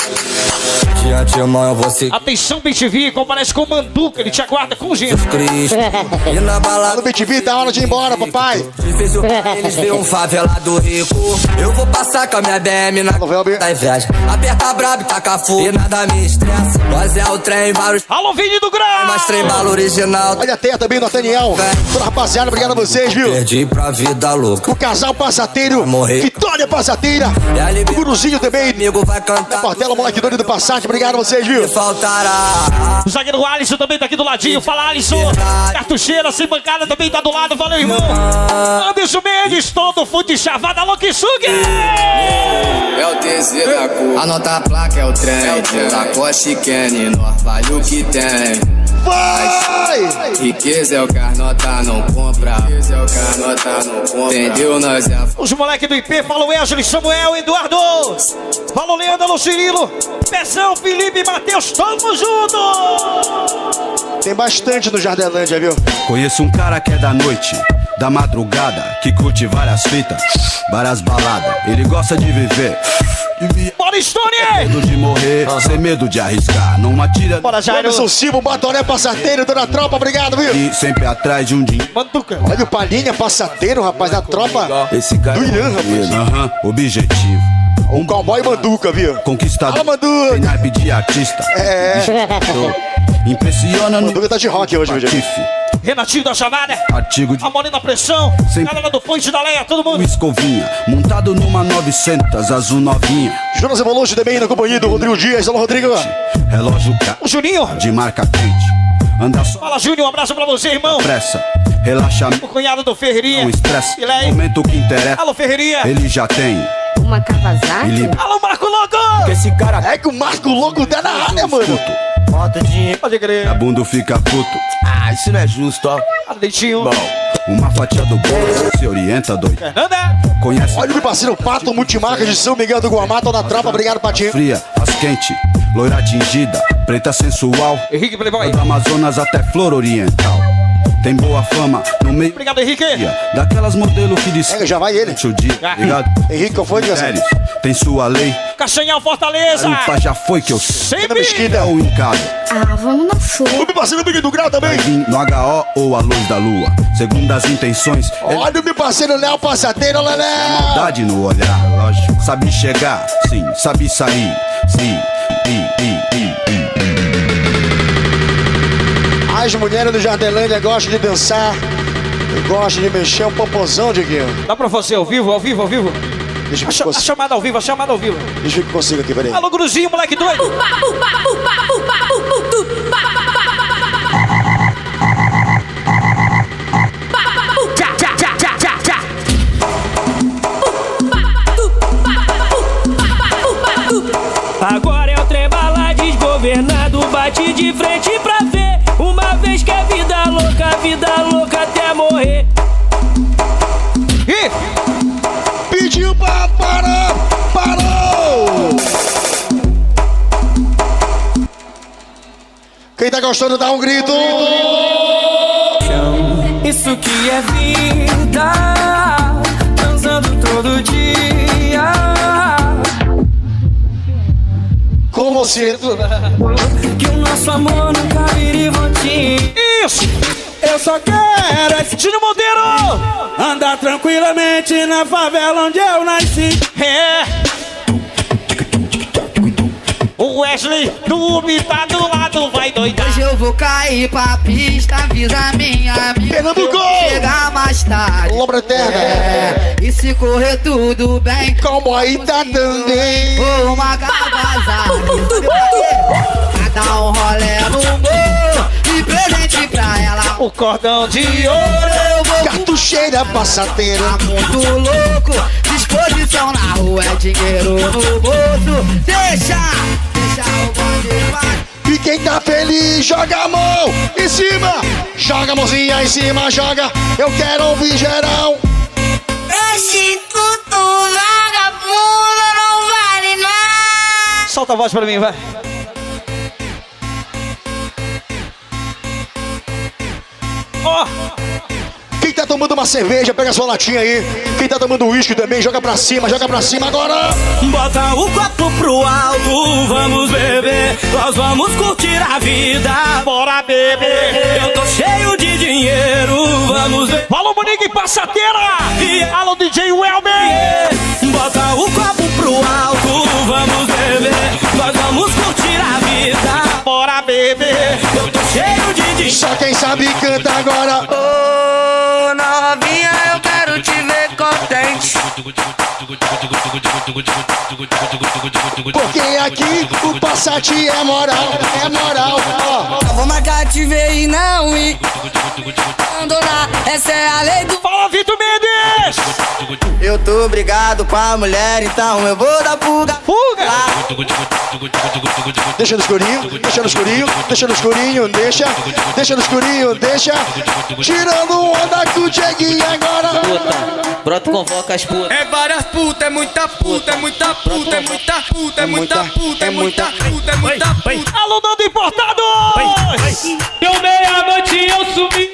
De antemão você. Atenção, BTV, comparece com o Manduca, ele te aguarda com Jesus Cristo. E na balada no BTV, tá hora de ir embora, papai. Difícil eles ver um favelado rico. Eu vou passar com a minha BM na da inveja. Aperta brabo, taca fogo e nada me estressa. Nós é o trem, vários. Alô, Vini do Grau! Mas trem bala original. Olha a Terra também, Nathaniel. Toda rapaziada, obrigado a vocês, viu? Perdi pra vida louca. O casal passateiro, Vitória Passateira. O Guruzinho também. Amigo vai cantar. Portela, moleque doido do Passat, obrigado a vocês, viu? Faltará. O zagueiro Alisson também tá aqui do ladinho. Fala, Alisson. Cartucheira, sem bancada, também tá do lado. Valeu, irmão. Anderson Mendes, todo fundo de chavada. Alô, Kisugi! É o TZ da cor. Anota a placa, é o trem. Lacoste Kenny, nós vale o que tem. Vai! Riqueza é o que as notas não compra. Riqueza é o que as notas não compra. Entendeu? Nós é. Os moleques do IP, fala o Wesley, Samuel, Eduardo. Fala o Leandro, Cirilo, Pezão, Felipe, Matheus, tamo junto! Tem bastante no Jardelândia, viu? Conheço um cara que é da noite, da madrugada, que curte várias fitas, várias baladas. Ele gosta de viver. Bora, Stone! Medo de morrer, sem medo de arriscar. Não atira. Bora, Jairo. Anderson Silva, Batoré Passateiro, toda a tropa, obrigado, viu? E sempre atrás de um dinheiro. Manduca. Olha o Palhinha Passateiro, rapaz, da tropa esse cara do Irã, rapaz. Objetivo. Um cowboy Manduca, viu? Conquistador. Manduca. Tem naipe de artista. Impressiona no. Manduca tá de rock hoje, viu? Renatinho da chamada. Artigo de. Amor na pressão. Galera do Ponte da Leia, todo mundo. Escovinha, montado numa 900, azul novinha. Jonas Evolution também na companhia do Rodrigo Dias. Alô, Rodrigo. Relógio o Juninho. De marca quente. Anda só. Fala, Júnior, um abraço pra você, irmão. Pressa, relaxamento. O cunhado do Ferreirinha. O estresse. Momento que interessa. Alô, Ferreirinha. Ele já tem. Uma Kawasaki. Alô, Marco Louco. Esse cara. É que o Marco Louco tá na área, mano. Pode crer. A bunda fica puto. Ah, isso não é justo, ó. Leitinho. Bom, uma fatia do bolo se orienta, doido. Fernanda. Conhece. Olha o meu parceiro Pato, multimarca de São Miguel do Guamá, tô na tropa, obrigado, Patinho. Fria, as quente, loira atingida, preta sensual. Henrique Playboy. Do Amazonas até Flor Oriental. Tem boa fama no meio. Obrigado, Henrique. Daquelas modelos que diz. Já vai ele. O dia, ligado? Henrique, qual foi, Sério, tem sua lei. Castanhal Fortaleza. Opa, já foi que eu sei. Sempre. É o Incado. Ah, vamos na sua. O meu parceiro Big do Grau também. Vai vir no HO ou a luz da lua. Segundo as intenções. Olha o meu parceiro Léo Passateiro, Léo. Maldade no olhar, lógico. Sabe chegar, sim. Sabe sair, sim. As mulheres do Jardelândia gostam de dançar. Gostam de mexer um popozão, Diguinho. Dá pra fazer ao vivo? Deixa eu a chamada ao vivo, Deixa eu que consigo aqui, peraí. Alô, Gruzinho, moleque doido. Agora é o trem bala desgovernado, bate de frente pra ver. Uma vez que é vida louca até morrer. E pediu pra parar, parou! Quem tá gostando dá um grito. Isso que é vida, dançando todo dia. você. Que o nosso amor nunca vire e volte. Isso! Eu só quero esse Tino Monteiro! andar tranquilamente na favela onde eu nasci. É! O Wesley do Ubi tá do lado, vai doidar. Hoje eu vou cair pra pista, avisa minha amiga. Pernambuco! Chegar mais tarde. Lombra eterna. E se correr tudo bem, como aí tá também. Ou uma cavazada. Cada um rolê no morro e presente pra ela. O cordão de ouro. Eu vou cartucheira passadeira. Tá muito louco. Disposição na rua é dinheiro no bolso. Deixa o bonde vai. E quem tá feliz, joga a mão em cima. Joga a mãozinha em cima, joga. Eu quero ouvir geral. Prostituto, vagabundo, não vale nada. Solta a voz pra mim, vai. Ó. Quem tá tomando uma cerveja, pega sua latinha aí. Quem tá tomando uísque também, joga pra cima agora. Bota o copo pro alto, vamos beber. Nós vamos curtir a vida. Bora beber. Eu tô cheio de dinheiro, vamos ver. Alô, Monique Passadeira. Yeah. Alô, DJ Welber. Yeah. Bota o copo pro alto, vamos beber. Nós vamos curtir a vida. Bora beber. Eu tô cheio de dinheiro. Só quem sabe canta agora. Ô, novinha, eu quero te ver contente. Porque aqui o Passat é moral. Não vou marcar te ver e não ir. Abandonar, essa é a lei do... Fala, Vitor Mendes! Eu tô brigado com a mulher, então eu vou dar fuga. Fuga! Deixa no escurinho, deixa no escurinho, deixa no escurinho, deixa no escurinho, deixa. Tirando onda com o Dieguinho agora. Puta, broto convoca as putas. É várias putas, é muita puta, é muita puta, é muita puta, é muita puta, é muita puta, é muita puta. Alô, Dando Importado! Deu meia-noite eu sumi.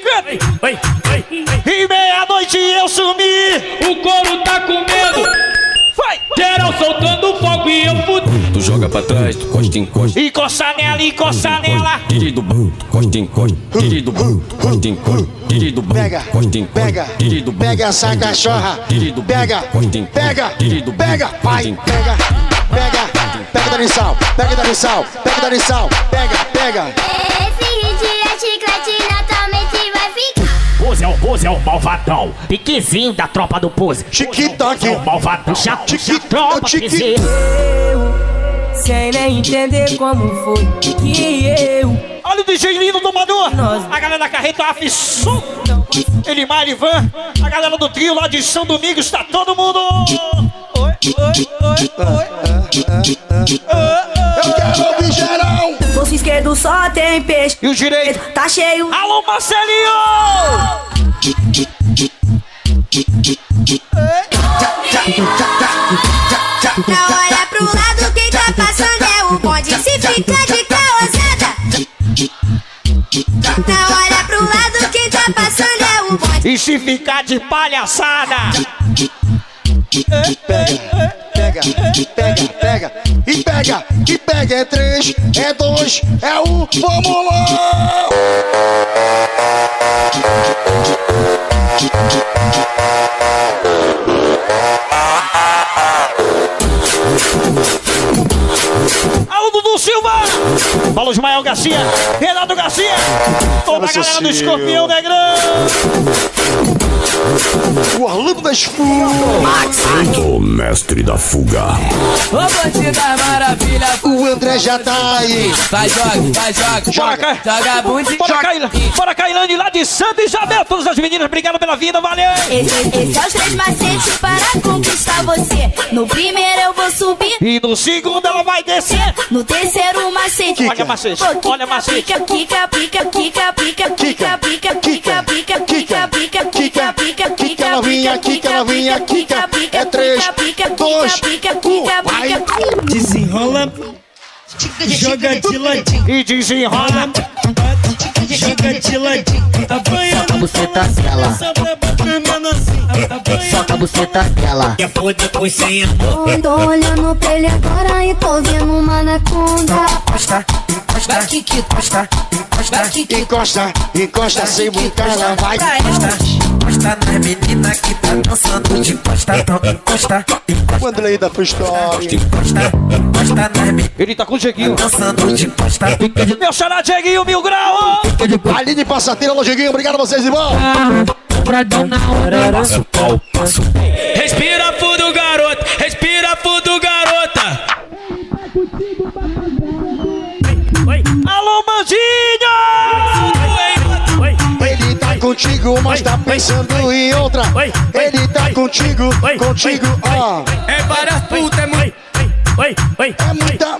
E meia-noite eu sumi. O couro tá com medo. Vai! Geral soltando fogo e eu fudi. Tu joga pra trás, tu encosta, encosta. Encosta nela, encosta nela. Tiri do bum, encosta, encosta. Tiri do bum, encosta, encosta. Tiri do bum, encosta, encosta. Tiri do bum, pega essa cachorra. Pega, vai, pega Dani Sal, pega Dani Sal, pega. Esse hit é chiclete, naturalmente vai ficar. Pose é o malvadão. Piquezinho da tropa do Pose. Tic-tac. É o malvadão. Tropa, piquezinho. Sem nem entender como foi que eu... Olha o DJ lindo do Manu. A galera da Carreta Afisson. Elimar, Elivan. A galera do trio lá de São Domingos. Tá todo mundo. Oi. Eu quero ouvir geral. Bolso esquerdo só tem peixe. E o direito? Tá cheio. Alô, Marcelinho! Não olha pro lado, quem tá passando é o bonde. Se fica de caosada. Não olha pro lado, quem tá passando é o bonde. E se ficar de palhaçada? Pega, é 3, é 2, é 1, vamos lá! Alô, Dudu Silva! Paulo Ismael Garcia, Renato Garcia, toda a galera do Escorpião Negrão! O Orlando das Fugas! O mestre da fuga. Ô, bandido da maravilha. O André já tá aí. Vai, joga. Joga bunde. Bora, Cailane, lá de Santa Isabel. Todas as meninas, obrigado pela vida, valeu! Esse é os 3 macetes para conquistar você. No primeiro eu vou subir. E no segundo ela vai descer. No terceiro macete. Olha macete, olha macete. Pica, novinha, quica. É 3, 2, 1, vai. Desenrola. Joga de ladinho. E desenrola. Fica de ladinho, apanha. Solta a buceta dela. Solta a buceta dela. Quer foder com senha? Tô olhando pra ele agora e tô vendo uma anaconda. Encosta, encosta, encosta, encosta, Encosta, encosta sem brincar, ela vai. encosta nas meninas que tá dançando de costa. Então encosta, encosta. Quando ele da Free Story. Encosta nas meninas. Ele tá com o Dieguinho. Dançando de costa. Meu xará Dieguinho, 1000 graus. Aline Passateira, alô, Dieguinho. Obrigado a vocês, irmão. Respira fundo, garota. Respira fundo, garota. Alô, Mandinho! Ele tá contigo, mas tá pensando em outra. Ele tá contigo, ó. É várias putas, é muito. É muita.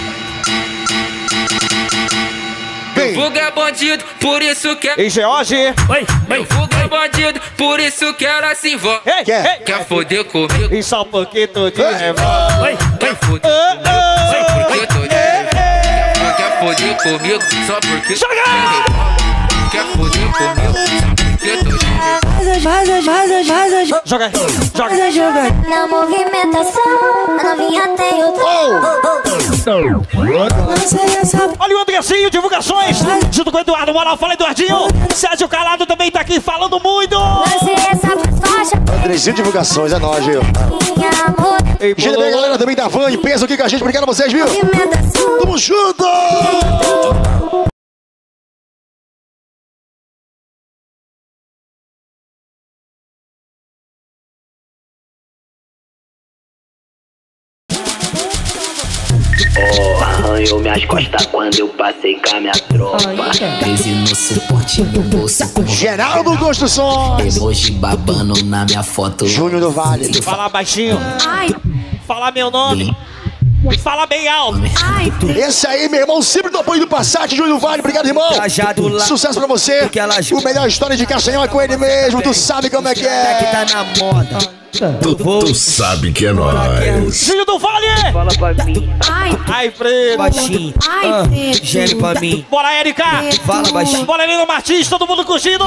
Fuga é bandido, por isso que Ei, George! Fuga é bandido, por isso que ela se envolve. Quer foder comigo? E só porque tô de revólver. Quer foder comigo? Só porque tô de revólver. Quer foder comigo? Só porque tô de revólver. Quer foder comigo? Só porque tô de revólver. Joga, joga. Na movimentação, a novinha tem o Olha o Andressinho, divulgações. Junto com o Eduardo Moral, fala Eduardinho. Sérgio Calado também tá aqui falando muito. Andrezinho divulgações, é nóis, viu? Gente, bem, galera também da Van e peso aqui com a gente. Obrigado a vocês, viu? Tamo junto! Arranhou minhas costas quando eu passei com a minha tropa. Crise no suporte do bolso. Geraldo Construções. Hoje babando na minha foto. Júnior do Vale. Fala baixinho. Fala meu nome. Fala bem alto. Esse aí, meu irmão, sempre do apoio do Passat, Júnior do Vale. Obrigado, irmão. Sucesso pra você. O melhor história de Castanhão é com ele mesmo. Tu sabe como é que é. Que tá na moda. Tu sabe que é nóis. Júnior do Vale. Fala pra mim. Ai, preto. Baixinho. Gênio pra mim. Bora, Érica. Fala baixinho. Bora, Helena Martins. Todo mundo curtindo.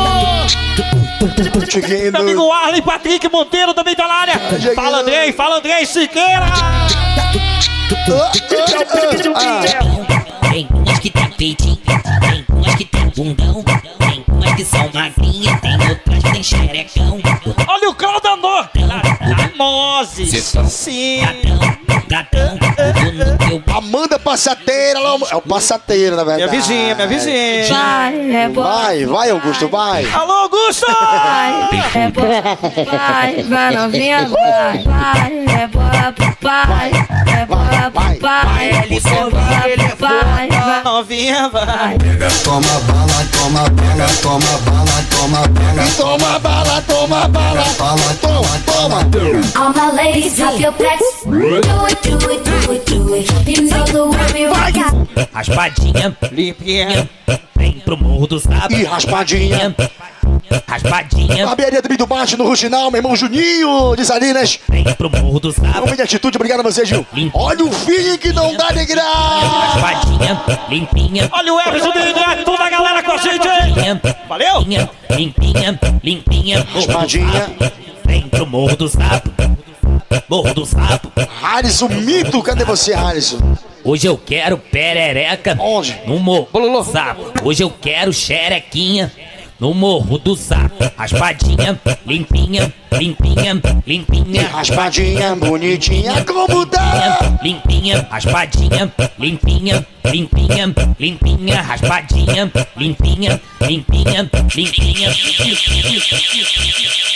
Meu amigo Arlen, Patrick Monteiro também tá na área. Fala Andrei Siqueira. Tem umas que tem peitinho, tem umas que tem bundão, tem umas que são magrinhas, tem outras que tem xerecão. Olha o Claudanor. Mose. Sim. Amanda Passateira. É o Passateira, na verdade. Minha vizinha. Vai, Augusto, vai. Alô, Augusto. Vai, novinha, vai, é bola pro pai, é bola pro pai, vai, novinha, vai. Toma bala, toma bala, toma bala, toma bala. Toma bala, toma bala. Toma. All my ladies, drop your backs. Do it. You know the way we rock out. Raspadinha, limpinha. Vem pro morro do sábado. E raspadinha. Barbearia do Bate no Ruxinal, meu irmão Juninho de Salinas. Vem pro morro do sábado. Homem de atitude, obrigado a você, Gil. Olha o feeling que não dá de graça. Raspadinha, limpinha. Olha o Everson do Hidro, toda a galera com a gente. Valeu. Limpinha. Raspadinha. Vem pro morro do sábado. Morro do Sapo. Harrison, mito, cadê você, Harrison? Hoje eu quero perereca. Onde? No morro do Sapo. Hoje eu quero xerequinha. No morro do Sapo. Raspadinha, limpinha. Raspadinha, bonitinha, como tá? Limpinha, raspadinha, limpinha. Raspadinha, limpinha.